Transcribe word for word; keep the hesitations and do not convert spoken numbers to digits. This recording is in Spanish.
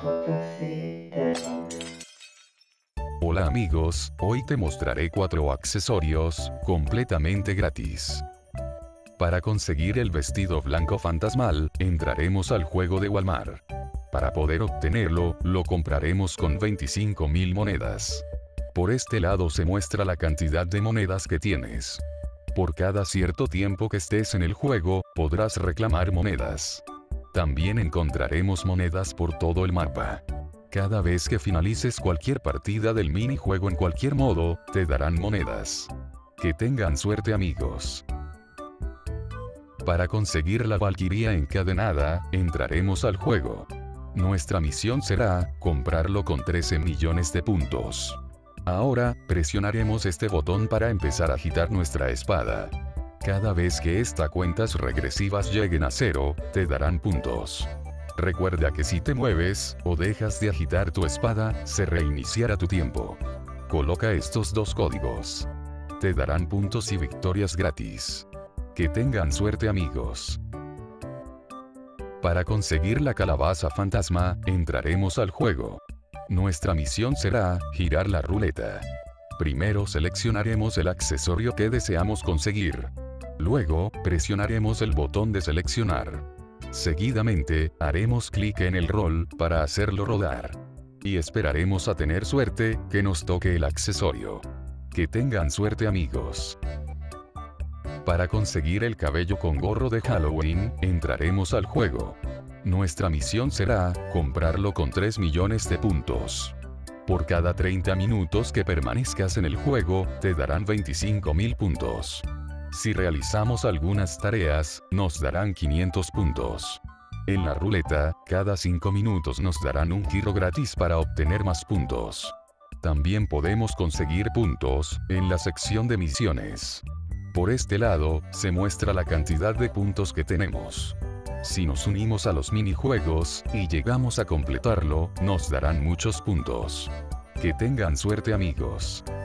Hola amigos, hoy te mostraré cuatro accesorios, completamente gratis. Para conseguir el vestido blanco fantasmal, entraremos al juego de Walmart. Para poder obtenerlo, lo compraremos con veinticinco mil monedas. Por este lado se muestra la cantidad de monedas que tienes. Por cada cierto tiempo que estés en el juego, podrás reclamar monedas. También encontraremos monedas por todo el mapa. Cada vez que finalices cualquier partida del minijuego en cualquier modo, te darán monedas. Que tengan suerte amigos. Para conseguir la Valquiria encadenada, entraremos al juego. Nuestra misión será comprarlo con trece millones de puntos. Ahora, presionaremos este botón para empezar a agitar nuestra espada. Cada vez que estas cuentas regresivas lleguen a cero, te darán puntos. Recuerda que si te mueves, o dejas de agitar tu espada, se reiniciará tu tiempo. Coloca estos dos códigos. Te darán puntos y victorias gratis. Que tengan suerte amigos. Para conseguir la calabaza fantasma, entraremos al juego. Nuestra misión será girar la ruleta. Primero seleccionaremos el accesorio que deseamos conseguir. Luego, presionaremos el botón de seleccionar. Seguidamente, haremos clic en el rol para hacerlo rodar. Y esperaremos a tener suerte, que nos toque el accesorio. Que tengan suerte amigos. Para conseguir el cabello con gorro de Halloween, entraremos al juego. Nuestra misión será comprarlo con tres millones de puntos. Por cada treinta minutos que permanezcas en el juego, te darán veinticinco mil puntos. Si realizamos algunas tareas, nos darán quinientos puntos. En la ruleta, cada cinco minutos nos darán un giro gratis para obtener más puntos. También podemos conseguir puntos en la sección de misiones. Por este lado, se muestra la cantidad de puntos que tenemos. Si nos unimos a los minijuegos, y llegamos a completarlo, nos darán muchos puntos. Que tengan suerte amigos.